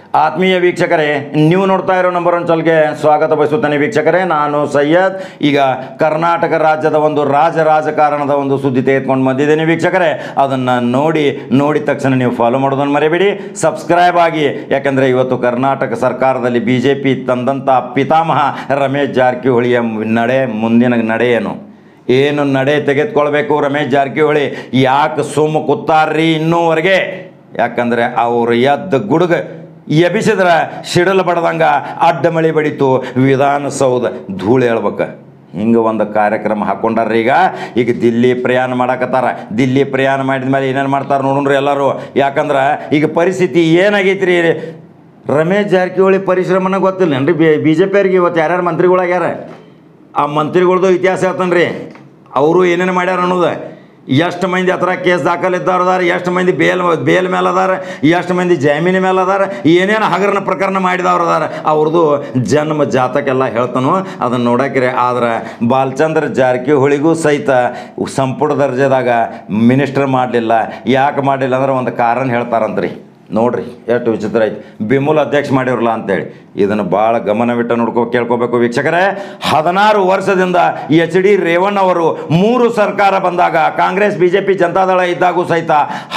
ಆತ್ಮೀಯ ವೀಕ್ಷಕರೇ, ನೀವು ನೋಡ್ತಾ ಇರೋ ನಂಬರ್ ಒನ್ ಚಾನಲ್ಗೆ ಸ್ವಾಗತ ಬಯಸುತ್ತೇನೆ ವೀಕ್ಷಕರೇ. ನಾನು ಸೈಯದ್. ಈಗ ಕರ್ನಾಟಕ ರಾಜ್ಯದ ಒಂದು ರಾಜಕಾರಣದ ಒಂದು ಸುದ್ದಿ ತೆಗೆದುಕೊಂಡು ಬಂದಿದ್ದೇನೆ ವೀಕ್ಷಕರೇ. ಅದನ್ನು ನೋಡಿದ ತಕ್ಷಣ ನೀವು ಫಾಲೋ ಮಾಡೋದನ್ನು ಮರಿಬೇಡಿ, ಸಬ್ಸ್ಕ್ರೈಬ್ ಆಗಿ. ಯಾಕಂದರೆ ಇವತ್ತು ಕರ್ನಾಟಕ ಸರ್ಕಾರದಲ್ಲಿ BJP ತಂದಂಥ ಪಿತಾಮಹ ರಮೇಶ್ ಜಾರಕಿಹೊಳಿಯ ಮುಂದಿನ ನಡೆ ಏನು ನಡೆ ತೆಗೆದುಕೊಳ್ಬೇಕು. ರಮೇಶ್ ಜಾರಕಿಹೊಳಿ ಯಾಕೆ ಸುಮ್ಮ ಕೂತಾರ್ರಿ ಇನ್ನೂವರೆಗೆ? ಯಾಕಂದರೆ ಅವರು ಎದ್ದ ಗುಡುಗ ಎಬಿಸಿದ್ರೆ ಸಿಡಲು ಬಡ್ದಂಗ ಅಡ್ಡ ಮಳೆ ಬಡಿತು, ವಿಧಾನಸೌಧ ಧೂಳು ಹೇಳ್ಬೇಕು. ಹಿಂಗೆ ಒಂದು ಕಾರ್ಯಕ್ರಮ ಹಾಕ್ಕೊಂಡಾರ್ರಿ. ಈಗ ದಿಲ್ಲಿ ಪ್ರಯಾಣ ಮಾಡಕತ್ತಾರ. ದಿಲ್ಲಿ ಪ್ರಯಾಣ ಮಾಡಿದ ಮೇಲೆ ಏನೇನು ಮಾಡ್ತಾರೆ ನೋಡ್ರಿ ಎಲ್ಲರೂ. ಯಾಕಂದ್ರೆ ಈಗ ಪರಿಸ್ಥಿತಿ ಏನಾಗೈತ್ರಿ, ರಮೇಶ್ ಜಾರಕಿಹೊಳಿ ಪರಿಶ್ರಮನ ಗೊತ್ತಿಲ್ಲನ್ರಿ BJP ಅವ್ರಿಗೆ. ಇವತ್ತು ಯಾರ್ಯಾರು ಮಂತ್ರಿಗಳಾಗ್ಯಾರ, ಆ ಮಂತ್ರಿಗಳ್ದು ಇತಿಹಾಸ ಹೇಳ್ತಾನೆ ರೀ. ಅವರು ಏನೇನು ಮಾಡ್ಯಾರ ಅನ್ನೋದು. ಎಷ್ಟು ಮಂದಿ ಹತ್ರ ಕೇಸ್ ದಾಖಲಿದ್ದವ್ರು ಅದಾರ, ಎಷ್ಟು ಮಂದಿ ಬೇಲ್ ಮೇಲೆ ಅದಾರ, ಎಷ್ಟು ಮಂದಿ ಜಾಮೀನು ಮೇಲೆ ಅದಾರ, ಏನೇನು ಹಗರಣ ಪ್ರಕರಣ ಮಾಡಿದವ್ರು ಅದಾರ. ಅವ್ರದ್ದು ಜನ್ಮ ಜಾತಕ್ಕೆಲ್ಲ ಹೇಳ್ತಾನು, ಅದನ್ನು ನೋಡಕ್ರಿ. ಆದ್ರೆ ಬಾಲಚಂದ್ರ ಜಾರಕಿಹೊಳಿಗೂ ಸಹಿತ ಸಂಪುಟ ದರ್ಜೆದಾಗ ಮಿನಿಸ್ಟರ್ ಮಾಡಲಿಲ್ಲ. ಯಾಕೆ ಮಾಡಲಿಲ್ಲ ಅಂದ್ರೆ ಒಂದು ಕಾರಣ ಹೇಳ್ತಾರಂತ್ರಿ. ನೋಡ್ರಿ ಎಷ್ಟು ವಿಚಿತ್ರ ಐತಿ. ಬಿಮುಲ್ ಅಧ್ಯಕ್ಷ ಮಾಡಿರಲ್ಲ ಅಂತೇಳಿ. ಇದನ್ನು ಭಾಳ ಗಮನವಿಟ್ಟು ಕೇಳ್ಕೋಬೇಕು ವೀಕ್ಷಕರೇ. 16 ವರ್ಷದಿಂದ HD ರೇವಣ್ಣ ಅವರು 3 ಸರ್ಕಾರ ಬಂದಾಗ, ಕಾಂಗ್ರೆಸ್ BJP ಜನತಾದಳ ಇದ್ದಾಗೂ ಸಹಿತ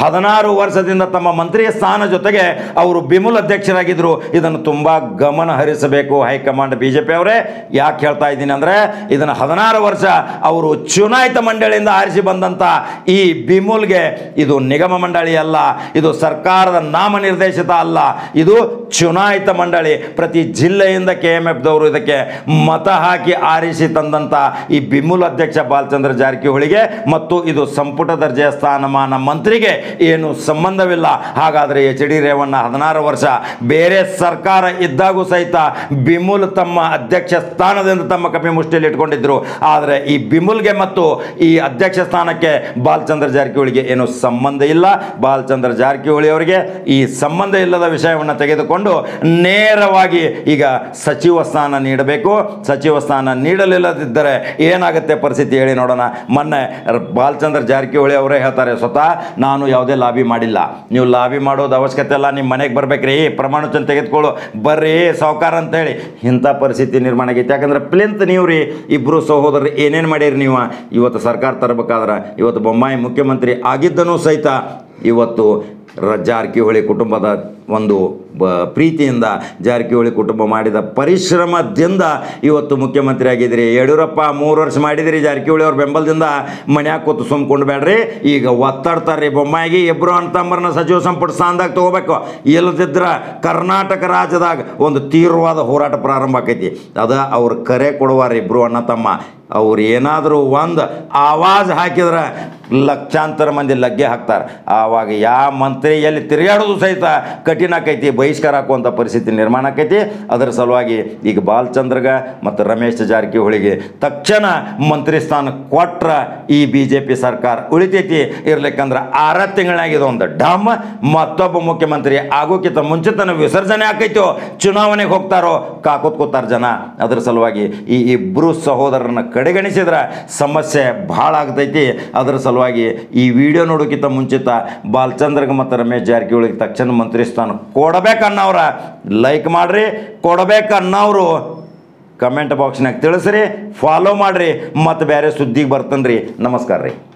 16 ವರ್ಷದಿಂದ ತಮ್ಮ ಮಂತ್ರಿಯ ಸ್ಥಾನ ಜೊತೆಗೆ ಅವರು ಬಿಮುಲ್ ಅಧ್ಯಕ್ಷರಾಗಿದ್ದರು. ಇದನ್ನು ತುಂಬ ಗಮನ ಹರಿಸಬೇಕು ಹೈಕಮಾಂಡ್ BJP ಅವರೇ. ಯಾಕೆ ಹೇಳ್ತಾ ಇದ್ದೀನಿ ಅಂದರೆ, ಇದನ್ನು 16 ವರ್ಷ ಅವರು ಚುನಾಯಿತ ಮಂಡಳಿಯಿಂದ ಆರಿಸಿ ಬಂದಂಥ ಈ ಬಿಮುಲ್ಗೆ ಇದು ನಿಗಮ ಮಂಡಳಿ ಅಲ್ಲ, ಇದು ಸರ್ಕಾರದ ನಾಮನಿರ್ದೇಶಿತ ಅಲ್ಲ, ಇದು ಚುನಾಯಿತ ಮಂಡಳಿ. ಪ್ರತಿ ಜಿಲ್ಲೆಯಿಂದ KMF ದವರು ಇದಕ್ಕೆ ಮತ ಹಾಕಿ ಆರಿಸಿ ತಂದಂಥ ಈ ಬಿಮುಲ್ ಅಧ್ಯಕ್ಷ ಬಾಲಚಂದ್ರ ಜಾರಕಿಹೊಳಿಗೆ ಮತ್ತು ಇದು ಸಂಪುಟ ದರ್ಜೆಯ ಸ್ಥಾನಮಾನ ಮಂತ್ರಿಗೆ ಏನು ಸಂಬಂಧವಿಲ್ಲ. ಹಾಗಾದರೆ HD ರೇವಣ್ಣ 16 ವರ್ಷ ಬೇರೆ ಸರ್ಕಾರ ಇದ್ದಾಗೂ ಸಹಿತ ಬಿಮುಲ್ ತಮ್ಮ ಅಧ್ಯಕ್ಷ ಸ್ಥಾನದಿಂದ ತಮ್ಮ ಕಪಿ ಮುಷ್ಟಿಯಲ್ಲಿ ಇಟ್ಕೊಂಡಿದ್ರು. ಆದರೆ ಈ ಬಿಮುಲ್ಗೆ ಮತ್ತು ಈ ಅಧ್ಯಕ್ಷ ಸ್ಥಾನಕ್ಕೆ ಬಾಲಚಂದ್ರ ಜಾರಕಿಹೊಳಿಗೆ ಏನು ಸಂಬಂಧ ಇಲ್ಲ. ಬಾಲಚಂದ್ರ ಜಾರಕಿಹೊಳಿ ಅವರಿಗೆ ಈ ಸಂಬಂಧ ಇಲ್ಲದ ವಿಷಯವನ್ನು ತೆಗೆದುಕೊಂಡು ನೇರವಾಗಿ ಈಗ ಸಚಿವ ಸ್ಥಾನ ನೀಡಬೇಕು. ಸಚಿವ ಸ್ಥಾನ ನೀಡಲಿಲ್ಲದಿದ್ದರೆ ಏನಾಗುತ್ತೆ ಪರಿಸ್ಥಿತಿ ಹೇಳಿ ನೋಡೋಣ. ಮೊನ್ನೆ ಬಾಲಚಂದ್ರ ಜಾರಕಿಹೊಳಿ ಅವರೇ ಹೇಳ್ತಾರೆ, ಸ್ವತಃ ನಾನು ಯಾವುದೇ ಲಾಬಿ ಮಾಡಿಲ್ಲ, ನೀವು ಲಾಬಿ ಮಾಡೋದು ಅವಶ್ಯಕತೆ ಇಲ್ಲ, ನಿಮ್ಮ ಮನೆಗೆ ಬರ್ಬೇಕ್ರಿ, ಪ್ರಮಾಣ ವಚನ ತೆಗೆದುಕೊಳ್ಳು ಬರ್ರಿ ಸಾವುಕಾರ ಅಂತೇಳಿ ಇಂಥ ಪರಿಸ್ಥಿತಿ ನಿರ್ಮಾಣ ಆಗೈತೆ. ಯಾಕಂದ್ರೆ ಪ್ಲಿಂತ್ ನೀವು ರೀ ಇಬ್ಬರು ಸಹೋದರರು ಏನೇನು ಮಾಡಿರಿ ನೀವು. ಇವತ್ತು ಸರ್ಕಾರ ತರಬೇಕಾದ್ರೆ ಇವತ್ತು ಬೊಮ್ಮಾಯಿ ಮುಖ್ಯಮಂತ್ರಿ ಆಗಿದ್ದನೂ ಸಹಿತ ಇವತ್ತು ಜಾರಕಿಹೊಳಿ ಕುಟುಂಬದ ಒಂದು ಪ್ರೀತಿಯಿಂದ ಜಾರಕಿಹೊಳಿ ಕುಟುಂಬ ಮಾಡಿದ ಪರಿಶ್ರಮದಿಂದ ಇವತ್ತು ಮುಖ್ಯಮಂತ್ರಿ ಆಗಿದ್ರಿ. ಯಡಿಯೂರಪ್ಪ 3 ವರ್ಷ ಮಾಡಿದಿರಿ ಜಾರಕಿಹೊಳಿ ಅವ್ರ ಬೆಂಬಲದಿಂದ. ಮನ್ಯಾಗ ಕೂತು ಸುಮ್ಕೊಂಡು ಬೇಡ್ರಿ. ಈಗ ಒತ್ತಾಡ್ತಾರೆ ಬೊಮ್ಮಾಯಿಗೆ ಇಬ್ಬರು ಅಣ್ತಮ್ಮರನ್ನ ಸಚಿವ ಸಂಪುಟ ಸ್ಥಾನದಾಗ ತೊಗೋಬೇಕು. ಇಲ್ಲದಿದ್ರೆ ಕರ್ನಾಟಕ ರಾಜ್ಯದಾಗ ಒಂದು ತೀವ್ರವಾದ ಹೋರಾಟ ಪ್ರಾರಂಭ ಆಕೈತಿ. ಅದ ಅವ್ರು ಕರೆ ಕೊಡುವಾರ ಇಬ್ಬರು ಅಣ್ಣ ತಮ್ಮ. ಅವ್ರು ಏನಾದರೂ ಒಂದು ಆವಾಜ್ ಹಾಕಿದ್ರೆ ಲಕ್ಷಾಂತರ ಮಂದಿ ಲಗ್ಗೆ ಹಾಕ್ತಾರೆ. ಆವಾಗ ಯಾವ ಮಂತ್ರಿ ಎಲ್ಲಿ ತಿರುಗಾಡೋದು ಸಹಿತ ಕಠಿಣ ಆಕೈತಿ, ಬಹಿಷ್ಕಾರ ಹಾಕುವಂಥ ಪರಿಸ್ಥಿತಿ ನಿರ್ಮಾಣ ಆಕೈತಿ. ಅದರ ಸಲುವಾಗಿ ಈಗ ಬಾಲಚಂದ್ರಗ ಮತ್ತು ರಮೇಶ್ ಜಾರಕಿಹೊಳಿಗೆ ತಕ್ಷಣ ಮಂತ್ರಿ ಸ್ಥಾನ ಕೊಟ್ರೆ ಈ BJP ಸರ್ಕಾರ ಉಳಿತೈತಿ. ಇರ್ಲಿಕ್ಕಂದ್ರೆ 6 ತಿಂಗಳಾಗಿದೆ ಒಂದು ಡಮ್. ಮತ್ತೊಬ್ಬ ಮುಖ್ಯಮಂತ್ರಿ ಆಗೋಕ್ಕಿಂತ ಮುಂಚಿತನ ವಿಸರ್ಜನೆ ಆಕೈತೋ, ಚುನಾವಣೆಗೆ ಹೋಗ್ತಾರೋ ಕಾಕೋತ್ಕೋತಾರ ಜನ. ಅದರ ಸಲುವಾಗಿ ಈ ಇಬ್ಬರು ಸಹೋದರರನ್ನ ಕಡೆಗಣಿಸಿದ್ರೆ ಸಮಸ್ಯೆ ಭಾಳ ಆಗ್ತೈತಿ. ಅದರ ಸಲುವಾಗಿ ಈ ವಿಡಿಯೋ ನೋಡೋಕ್ಕಿಂತ ಮುಂಚಿತ ಬಾಲಚಂದ್ರಗೆ ಮತ್ತು ರಮೇಶ್ ಜಾರಕಿಹೊಳಿಗೆ ತಕ್ಷಣ ಮಂತ್ರಿ ಸ್ಥಾನ ಕೊಡಬೇಕನ್ನೋರ ಲೈಕ್ ಮಾಡಿರಿ, ಕೊಡಬೇಕನ್ನೋರು ಕಮೆಂಟ್ ಬಾಕ್ಸ್ನಾಗ ತಿಳಿಸ್ರಿ, ಫಾಲೋ ಮಾಡಿರಿ. ಮತ್ತು ಬೇರೆ ಸುದ್ದಿಗೆ ಬರ್ತಾನೆ ರೀ. ನಮಸ್ಕಾರ ರೀ.